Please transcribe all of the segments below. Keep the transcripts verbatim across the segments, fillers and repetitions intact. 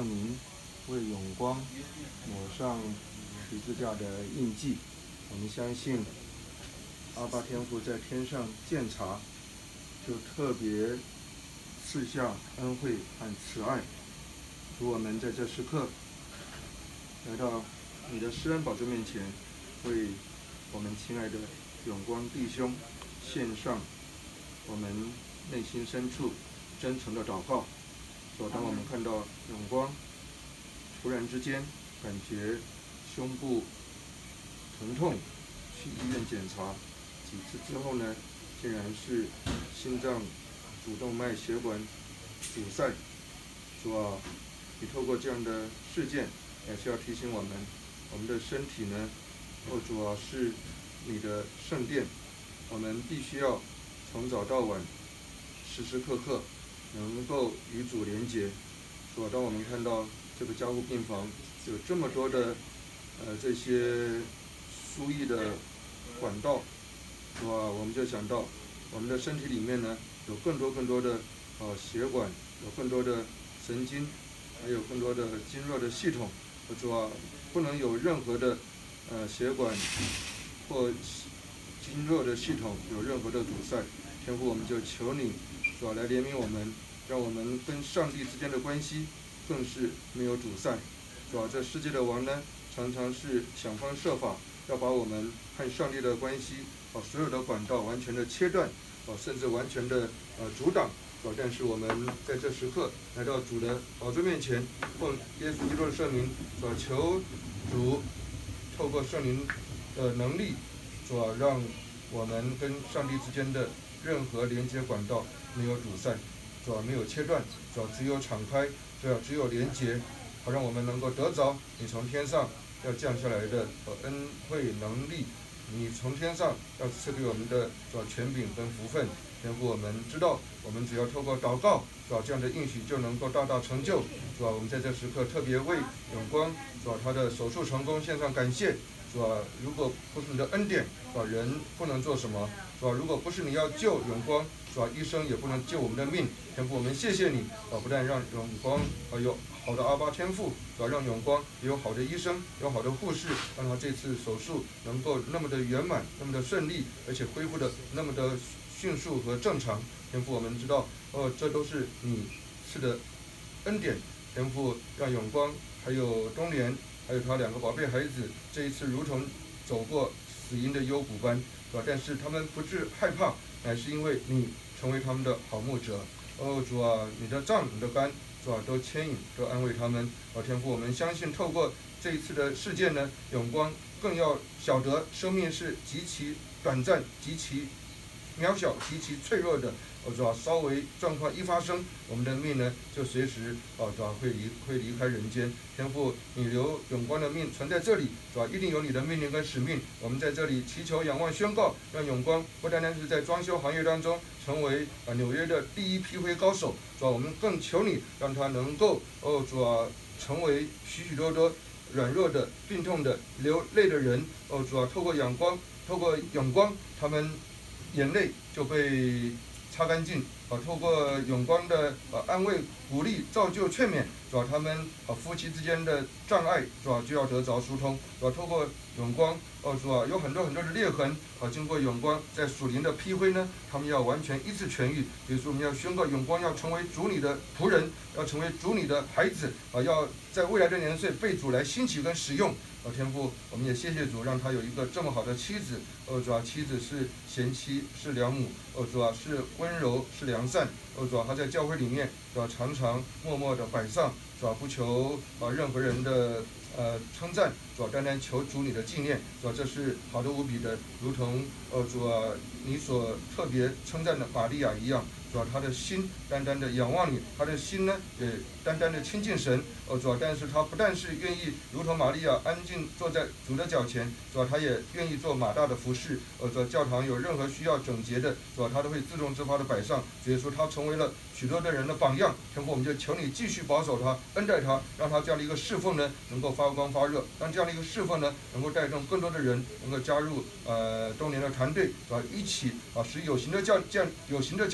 圣名，为永光抹上十字架的印记。我们相信阿爸天父在天上鉴察，就特别赐下恩惠和慈爱，主我们在这时刻来到你的施恩宝座面前，为我们亲爱的永光弟兄献上我们内心深处真诚的祷告。所当我们看到永光突然之间感觉胸部疼痛，去医院检查几次之后呢，竟然是心脏主动脉血管阻塞。主啊，你透过这样的事件，也是要提醒我们，我们的身体呢，哦主啊，是你的圣殿，我们必须要从早到晚，时时刻刻能够与主连结。主啊，当我们看到这个加护病房有这么多的呃这些输液的管道，主啊，我们就想到我们的身体里面呢，有更多更多的呃血管，有更多的神经，还有更多的经络的系统。主啊，不能有任何的呃血管或经络的系统有任何的阻塞。天父，我们就求你主啊来怜悯我们，让我们跟上帝之间的关系更是没有阻塞。主啊，这世界的王呢，常常是想方设法要把我们和上帝的关系啊所有的管道完全的切断，啊甚至完全的呃阻挡。啊，但是我们在这时刻来到主的宝座面前，奉耶稣基督的圣名，主啊，求主透过圣灵的能力，主啊，让我们跟上帝之间的任何连接管道没有阻塞，主啊，没有切断，主啊，只有敞开，主啊，只有连接，好让我们能够得着你从天上要降下来的恩惠能力，你从天上要赐给我们的主啊权柄跟福分。天父，我们知道，我们只要透过祷告，主啊，这样的应许就能够大大成就。主啊，我们在这时刻特别为永光主啊他的手术成功献上感谢。主啊，如果不是你的恩典，主啊，人不能做什么。主啊，如果不是你要救永光，主啊，医生也不能救我们的命。天父，我们谢谢你，啊，不但让永光啊有好的阿爸天父，主啊，让永光也有好的医生，有好的护士，让他这次手术能够那么的圆满，那么的顺利，而且恢复的那么的迅速和正常。天父，我们知道，哦，这都是你赐的恩典。天父，让永光还有东莲还有他两个宝贝孩子，这一次如同走过死荫的幽谷般，是吧？但是他们不致害怕，乃是因为你成为他们的好牧者。哦，主啊，你的杖、你的竿，主啊，都牵引，都安慰他们。哦，天父，我们相信透过这一次的事件呢，永光更要晓得生命是极其短暂、极其渺小、极其脆弱的。哦，主啊，稍微状况一发生，我们的命呢就随时哦，主啊会离会离开人间。天父，你留永光的命存在这里，主啊，一定有你的命令跟使命。我们在这里祈求、仰望、宣告，让永光不单单是在装修行业当中成为啊纽约的第一批灰高手，主啊，我们更求你让他能够哦，主啊，成为许许多多软弱的、病痛的、流泪的人。哦，主啊，透过阳光，透过永光，他们眼泪就被擦干净，啊，透过永光的呃安慰、鼓励、造就、劝勉，主要他们啊夫妻之间的障碍，主要就要得着疏通，主要透过永光，哦，主啊，有很多很多的裂痕，啊，经过永光在属灵的劈灰呢，他们要完全一次痊愈。比如说，我们要宣告永光要成为主你的仆人，要成为主你的孩子，啊，要在未来的年岁被主来兴起跟使用。哦，天父，我们也谢谢主，让他有一个这么好的妻子。哦，主啊，妻子是贤妻，是良母。哦，主啊，是温柔，是良善。哦，主啊，他在教会里面，主啊，常常默默的摆上，主啊，不求啊任何人的呃称赞，主啊，单单求主你的纪念。主啊，这是好的无比的，如同哦，主啊，你所特别称赞的玛利亚一样。主啊，他的心单单的仰望你，他的心呢也单单的亲近神。哦，主啊，但是他不但是愿意如同玛利亚安静坐在主的脚前，主啊，他也愿意做马大的服侍。呃，主啊，教堂有任何需要整洁的，主啊，他都会自动自发的摆上。所以说，他成为了许多的人的榜样。天父，我们就求你继续保守他，恩待他，让他这样的一个侍奉呢能够发光发热，让这样的一个侍奉呢能够带动更多的人能够加入呃东联的团队，啊，一起啊使有形的教教有形的教堂呢。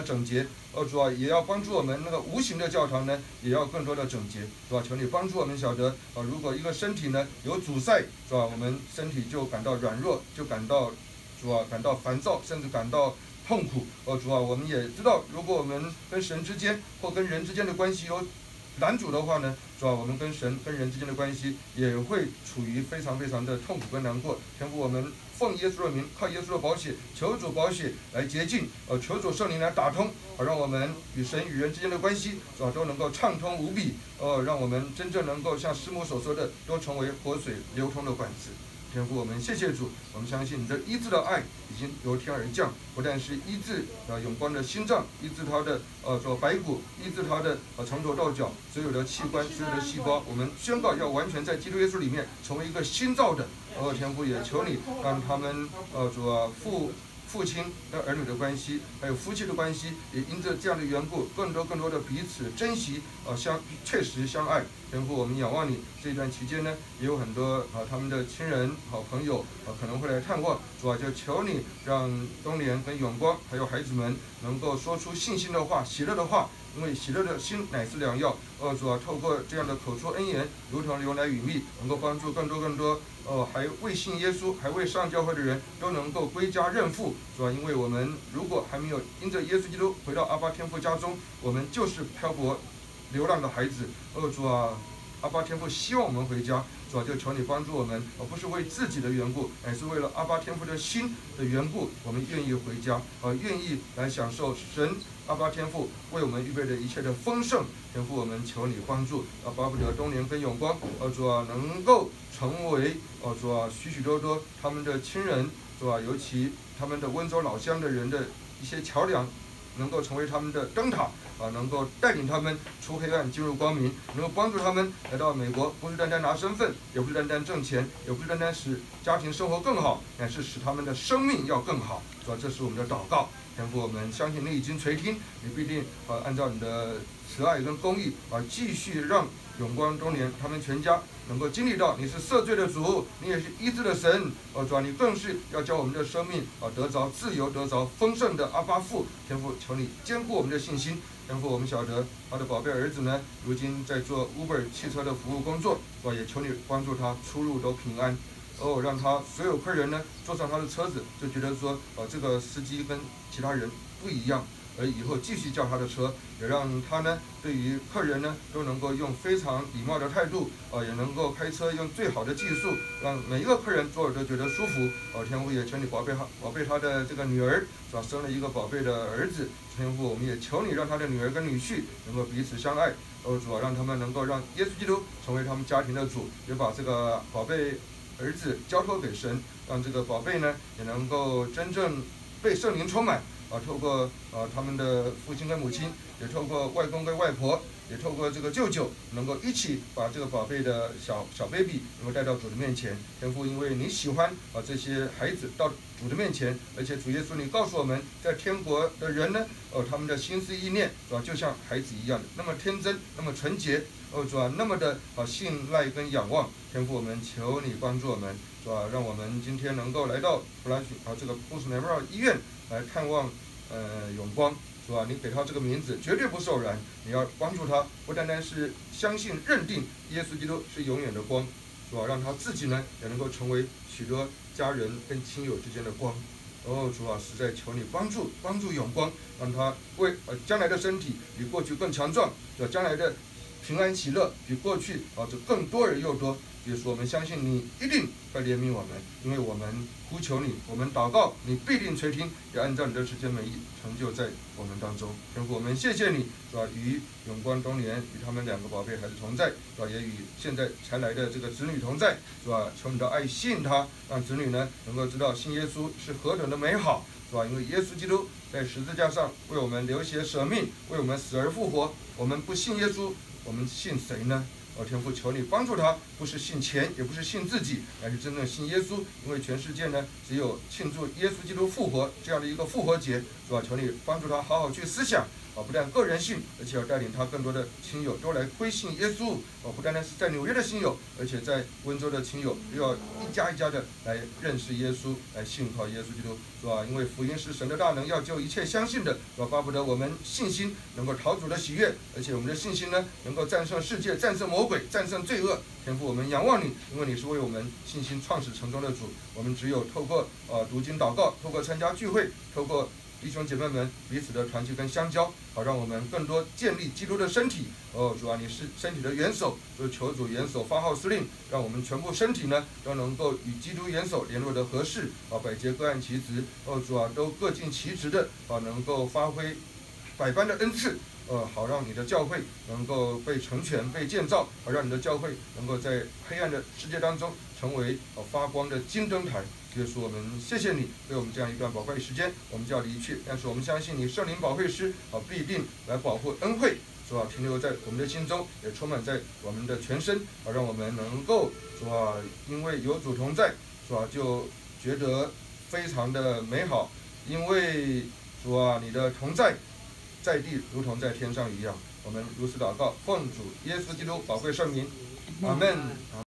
整洁，哦主啊，也要帮助我们那个无形的教堂呢，也要更多的整洁，是吧？求你帮助我们晓得，啊，如果一个身体呢有阻塞，是吧？我们身体就感到软弱，就感到，主啊，感到烦躁，甚至感到痛苦。哦主啊，我们也知道，如果我们跟神之间或跟人之间的关系有拦阻的话呢，是吧？我们跟神跟人之间的关系也会处于非常非常的痛苦跟难过。天父，我们奉耶稣的名，靠耶稣的宝血，求主宝血来洁净，呃，求主圣灵来打通，好让我们与神与人之间的关系，是吧，都能够畅通无比，呃，让我们真正能够像师母所说的，都成为活水流通的管子。天父，我们谢谢主，我们相信你的医治的爱已经由天而降，不但是医治呃永光的心脏，医治他的呃说白骨，医治他的呃从头到脚所有的器官、所有的细胞，我们宣告要完全在基督耶稣里面成为一个新造的。呃，天父也求你让他们呃主啊父。父亲跟儿女的关系，还有夫妻的关系，也因着这样的缘故，更多更多的彼此珍惜，呃，相确实相爱。天父，我们仰望你。这段期间呢，也有很多啊他们的亲人、好朋友啊可能会来探望，主啊，就求你让东莲跟永光还有孩子们能够说出信心的话、喜乐的话，因为喜乐的心乃是良药。呃，主啊，透过这样的口出恩言，如同牛奶与蜜，能够帮助更多更多。哦，还未信耶稣、还未上教会的人都能够归家认父，是吧？因为我们如果还没有因着耶稣基督回到阿爸天父家中，我们就是漂泊、流浪的孩子。哦，主啊，阿爸天父希望我们回家，主啊，就求你帮助我们，而不是为自己的缘故，乃是为了阿爸天父的心的缘故，我们愿意回家，呃，愿意来享受神阿爸天父为我们预备的一切的丰盛。天父，我们求你帮助，啊，巴不得东莲跟永光，呃，主啊，能够成为，呃，主啊，许许多多他们的亲人，主啊，尤其他们的温州老乡的人的一些桥梁，能够成为他们的灯塔，啊，能够带领他们出黑暗进入光明，能够帮助他们来到美国，不是单单拿身份，也不是单单挣钱，也不是单单使家庭生活更好，乃是使他们的生命要更好。主啊，这是我们的祷告。天父，我们相信你已经垂听，你必定啊按照你的慈爱跟公义啊，继续让永光东莲他们全家能够经历到你是赦罪的主，你也是医治的神。哦，主啊，你更是要叫我们的生命啊得着自由，得着丰盛的阿爸父。天父，求你坚固我们的信心。天父，我们晓得他的宝贝儿子呢，如今在做 Uber 汽车的服务工作，是吧？也求你帮助他出入都平安。哦，让他所有客人呢坐上他的车子，就觉得说，呃，这个司机跟其他人不一样，而以后继续叫他的车，也让他呢对于客人呢都能够用非常礼貌的态度，呃，也能够开车用最好的技术，让每一个客人坐着都觉得舒服。哦，天父也求你宝贝他，宝贝他的这个女儿，是吧？生了一个宝贝的儿子。天父，我们也求你让他的女儿跟女婿能够彼此相爱。哦，主啊，让他们能够让耶稣基督成为他们家庭的主，也把这个宝贝儿子交托给神，让这个宝贝呢也能够真正被圣灵充满啊！透过啊他们的父亲跟母亲，也透过外公跟外婆，也透过这个舅舅，能够一起把这个宝贝的小小 baby 能够带到主的面前。天父，因为你喜欢啊这些孩子到主的面前，而且主耶稣你告诉我们在天国的人呢，哦他们的心思意念是吧，就像孩子一样的那么天真，那么纯洁。哦，主啊，那么的啊信赖跟仰望。天父，我们求你帮助我们，是吧？让我们今天能够来到布兰许啊这个布什内维尔医院来看望呃永光，是吧？你给他这个名字绝对不是偶然，你要帮助他，不单单是相信认定耶稣基督是永远的光，是吧？让他自己呢也能够成为许多家人跟亲友之间的光。哦，主啊，实在求你帮助帮助永光，让他为呃将来的身体比过去更强壮，是吧？将来的平安喜乐比过去啊，这更多人又多。比如说，我们相信你一定会怜悯我们，因为我们呼求你，我们祷告，你必定垂听，也按照你的时间美意成就在我们当中。天父，我们谢谢你，是吧？与永光东莲与他们两个宝贝孩子同在，是吧？也与现在才来的这个子女同在，是吧？求你的爱吸引他，让子女呢能够知道信耶稣是何等的美好，是吧？因为耶稣基督在十字架上为我们流血舍命，为我们死而复活。我们不信耶稣，我们信谁呢？ 哦，天父，求你帮助他，不是信钱，也不是信自己，而是真正信耶稣。因为全世界呢，只有庆祝耶稣基督复活这样的一个复活节，是吧？求你帮助他好好去思想。啊，不但个人信，而且要带领他更多的亲友都来归信耶稣。哦，不单单是在纽约的亲友，而且在温州的亲友，都要一家一家的来认识耶稣，来信靠耶稣基督，是吧？因为福音是神的大能，要救一切相信的，是吧？巴不得我们信心能够讨主的喜悦，而且我们的信心呢，能够战胜世界，战胜魔鬼，战胜罪恶。天父，我们仰望你，因为你是为我们信心创始成终的主。我们只有透过呃读经祷告，透过参加聚会，透过弟兄姐妹们彼此的团结跟相交，好让我们更多建立基督的身体。哦，主啊，你是身体的元首，就求主元首发号施令，让我们全部身体呢都能够与基督元首联络的合适。啊，百节各按其职。哦，主啊，都各尽其职的，啊，能够发挥百般的恩赐。呃，好让你的教会能够被成全、被建造，好让你的教会能够在黑暗的世界当中成为呃发光的金灯台。耶稣，我们谢谢你给我们这样一段宝贵的时间，我们就要离去，但是我们相信你圣灵保惠师啊必定来保护恩惠，是吧？停留在我们的心中，也充满在我们的全身，啊，让我们能够是吧？因为有主同在，是吧？就觉得非常的美好，因为主啊，你的同在在地如同在天上一样。我们如此祷告，奉主耶稣基督宝贵圣名，阿门。